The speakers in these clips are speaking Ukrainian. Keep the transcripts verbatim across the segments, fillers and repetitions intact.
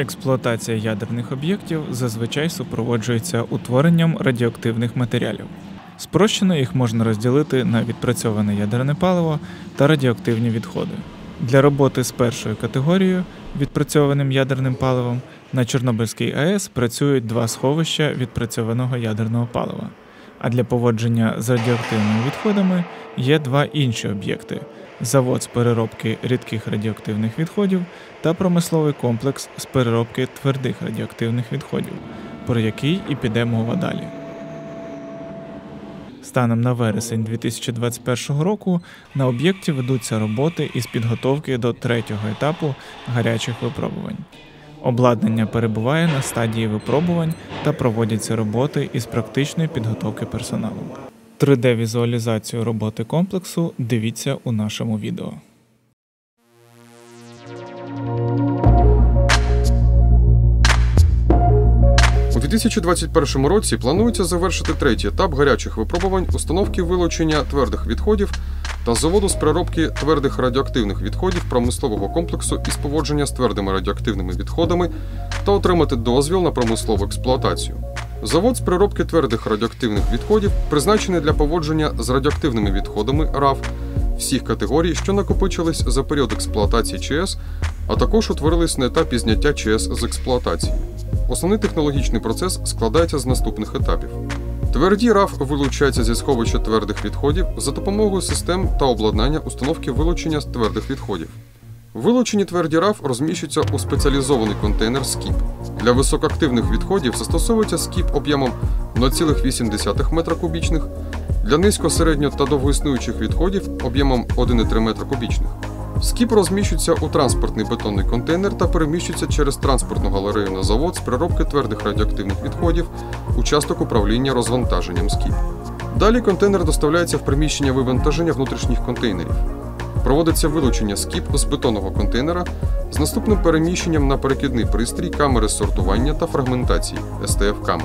Експлуатація ядерних об'єктів зазвичай супроводжується утворенням радіоактивних матеріалів. Спрощено їх можна розділити на відпрацьоване ядерне паливо та радіоактивні відходи. Для роботи з першою категорією – відпрацьованим ядерним паливом на Чорнобильській АЕС працюють два сховища відпрацьованого ядерного палива, а для поводження з радіоактивними відходами є два інші об'єкти – завод з переробки рідких радіоактивних відходів та промисловий комплекс з переробки твердих радіоактивних відходів, про який і піде мова далі. Станом на вересень дві тисячі двадцять першого року на об'єкті ведуться роботи із підготовки до третього етапу гарячих випробувань. Обладнання перебуває на стадії випробувань та проводяться роботи із практичної підготовки персоналу. три де-візуалізацію роботи комплексу дивіться у нашому відео. У дві тисячі двадцять першому році планується завершити третій етап гарячих випробувань установки вилучення твердих відходів та заводу з переробки твердих радіоактивних відходів промислового комплексу із поводження з твердими радіоактивними відходами та отримати дозвіл на промислову експлуатацію. Завод з переробки твердих радіоактивних відходів призначений для поводження з радіоактивними відходами РАФ всіх категорій, що накопичились за період експлуатації ЧАЕС, а також утворились на етапі зняття ЧАЕС з експлуатації. Основний технологічний процес складається з наступних етапів. Тверді РАФ вилучаються зі сховища твердих відходів за допомогою систем та обладнання установки вилучення з твердих відходів. Вилучені тверді РАФ розміщуються у спеціалізований контейнер «Скіп». Для високоактивних відходів застосовується «Скіп» об'ємом нуль цілих вісім десятих метра кубічних, для низько-, середньо- та довгоіснуючих відходів об'ємом один цілих три метра кубічних. «Скіп» розміщується у транспортний бетонний контейнер та переміщується через транспортну галерею на завод з переробки твердих радіоактивних відходів, участок управління розвантаженням «Скіп». Далі контейнер доставляється в приміщення вивантаження внутрішніх контейнерів. Проводиться вилучення «Скіп» з бетонного контейнера з наступним переміщенням на перекидний пристрій камери сортування та фрагментації – ес те еф-камери.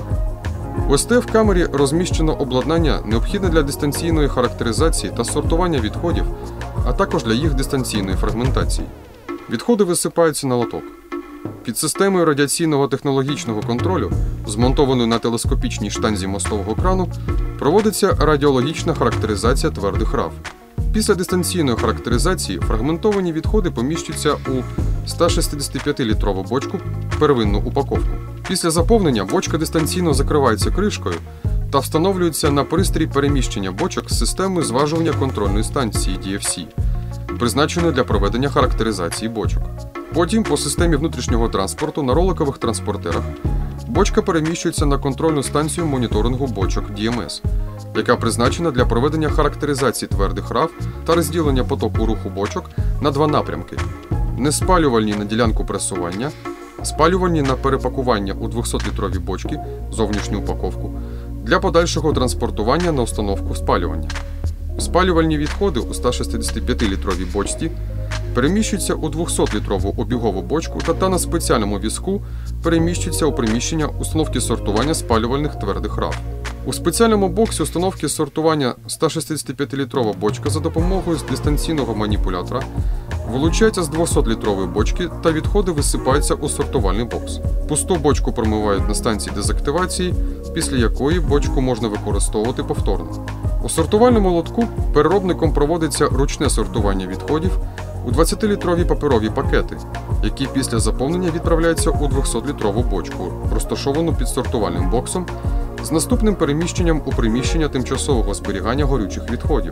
У ес те еф-камері розміщено обладнання, необхідне для дистанційної характеризації та сортування відходів, а також для їх дистанційної фрагментації. Відходи висипаються на лоток. Під системою радіаційного технологічного контролю, змонтованою на телескопічній штанзі мостового крану, проводиться радіологічна характеризація твердих РАФ. Після дистанційної характеризації фрагментовані відходи поміщуються у ста шістдесятип'ятилітрову бочку первинну упаковку. Після заповнення бочка дистанційно закривається кришкою та встановлюється на пристрій переміщення бочок з системою зважування контрольної станції ді еф сі, призначеної для проведення характеризації бочок. Потім по системі внутрішнього транспорту на роликових транспортерах бочка переміщується на контрольну станцію моніторингу бочок ді ем ес, яка призначена для проведення характеризації твердих РАФ та розділення потоку руху бочок на два напрямки – неспалювальні на ділянку пресування, спалювальні на перепакування у двохсотлітрові бочки, зовнішню упаковку, для подальшого транспортування на установку спалювання. Спалювальні відходи у ста шістдесятип'ятилітровій бочці переміщуються у двохсотлітрову обігову бочку та, та на спеціальному візку переміщуються у приміщення установки сортування спалювальних твердих РАФ. У спеціальному боксі установки сортування ста шістдесятип'ятилітрова бочка за допомогою дистанційного маніпулятора вилучається з двохсотлітрової бочки та відходи висипаються у сортувальний бокс. Пусту бочку промивають на станції дезактивації, після якої бочку можна використовувати повторно. У сортувальному лотку переробником проводиться ручне сортування відходів у двадцятилітрові паперові пакети, які після заповнення відправляються у двохсотлітрову бочку, розташовану під сортувальним боксом, з наступним переміщенням у приміщення тимчасового зберігання горючих відходів.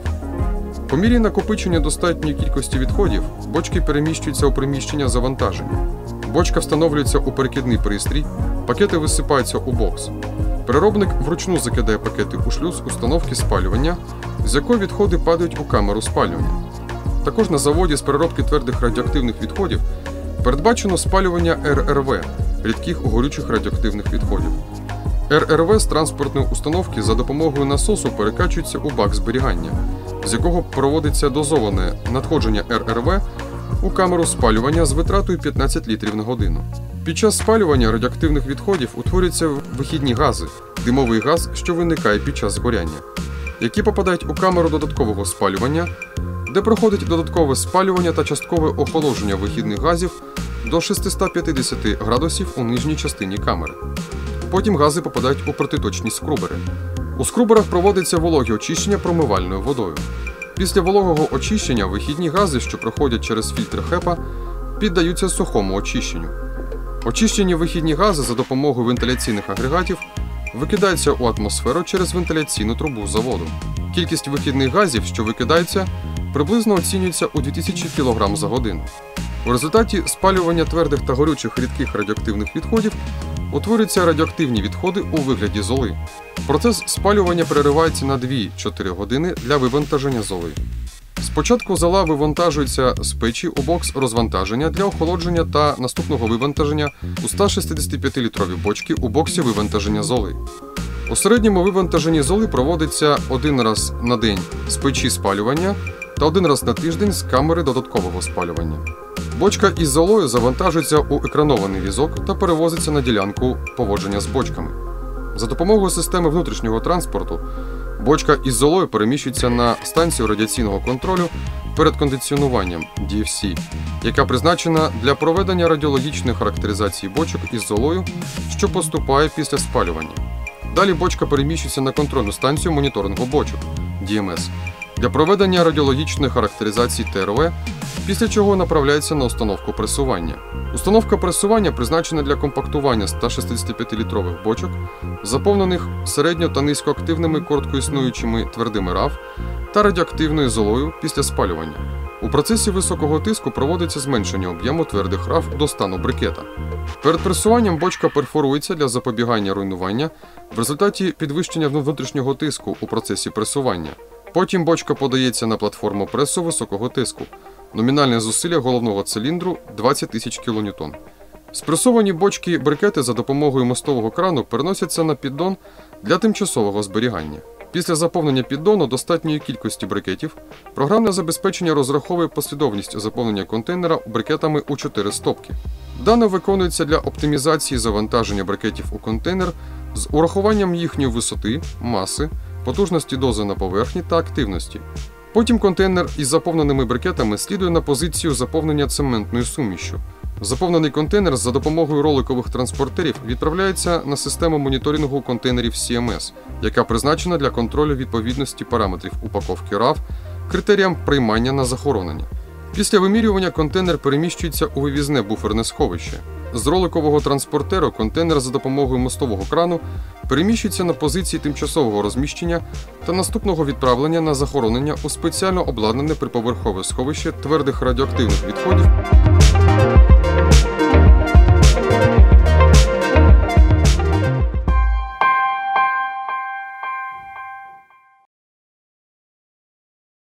По мірі накопичення достатньої кількості відходів, бочки переміщуються у приміщення завантаження. Бочка встановлюється у перекидний пристрій, пакети висипаються у бокс. Переробник вручну закидає пакети у шлюз установки спалювання, з якої відходи падають у камеру спалювання. Також на заводі з переробки твердих радіоактивних відходів передбачено спалювання ер ер ве – рідких горючих радіоактивних відходів. ер ер ве з транспортної установки за допомогою насосу перекачується у бак зберігання, з якого проводиться дозоване надходження ер ер ве у камеру спалювання з витратою п'ятнадцять літрів на годину. Під час спалювання радіоактивних відходів утворюються вихідні гази, димовий газ, що виникає під час згоряння, які попадають у камеру додаткового спалювання, де проходить додаткове спалювання та часткове охолодження вихідних газів до шістсот п'ятдесят градусів у нижній частині камери. Потім гази попадають у протиточні скрубери. У скруберах проводиться вологе очищення промивальною водою. Після вологого очищення вихідні гази, що проходять через фільтр хепа, піддаються сухому очищенню. Очищені вихідні гази за допомогою вентиляційних агрегатів викидаються у атмосферу через вентиляційну трубу заводу. Кількість вихідних газів, що викидаються, приблизно оцінюється у дві тисячі кілограм за годину. У результаті спалювання твердих та горючих рідких радіоактивних відходів утворюються радіоактивні відходи у вигляді золи. Процес спалювання переривається на дві-чотири години для вивантаження золи. Спочатку зола вивантажується з печі у бокс розвантаження для охолодження та наступного вивантаження у сто шістдесятип'ятилітрові бочки у боксі вивантаження золи. У середньому вивантаженні золи проводиться один раз на день з печі спалювання та один раз на тиждень з камери додаткового спалювання. Бочка із золою завантажується у екранований візок та перевозиться на ділянку поводження з бочками. За допомогою системи внутрішнього транспорту бочка із золою переміщується на станцію радіаційного контролю перед кондиціонуванням ді еф сі, яка призначена для проведення радіологічної характеризації бочок із золою, що поступає після спалювання. Далі бочка переміщується на контрольну станцію моніторингу бочок ді ем ес для проведення радіологічної характеризації те ер ве, після чого направляється на установку пресування. Установка пресування призначена для компактування ста шістдесятип'ятилітрових бочок, заповнених середньо- та низькоактивними короткоіснуючими твердими РАФ та радіоактивною золою після спалювання. У процесі високого тиску проводиться зменшення об'єму твердих РАФ до стану брикета. Перед пресуванням бочка перфорується для запобігання руйнування в результаті підвищення внутрішнього тиску у процесі пресування. Потім бочка подається на платформу пресу високого тиску. Номінальне зусилля головного циліндру – двадцять тисяч кілоньютон. Спресовані бочки брикети за допомогою мостового крану переносяться на піддон для тимчасового зберігання. Після заповнення піддону достатньої кількості брикетів програмне забезпечення розраховує послідовність заповнення контейнера брикетами у чотири стопки. Дане виконується для оптимізації завантаження брикетів у контейнер з урахуванням їхньої висоти, маси, потужності дози на поверхні та активності. Потім контейнер із заповненими брикетами слідує на позицію заповнення цементною сумішшю. Заповнений контейнер за допомогою роликових транспортерів відправляється на систему моніторингу контейнерів сі ем ес, яка призначена для контролю відповідності параметрів упаковки РАФ критеріям приймання на захоронення. Після вимірювання контейнер переміщується у вивізне буферне сховище. З роликового транспортеру контейнер за допомогою мостового крану переміщується на позиції тимчасового розміщення та наступного відправлення на захоронення у спеціально обладнане приповерхове сховище твердих радіоактивних відходів.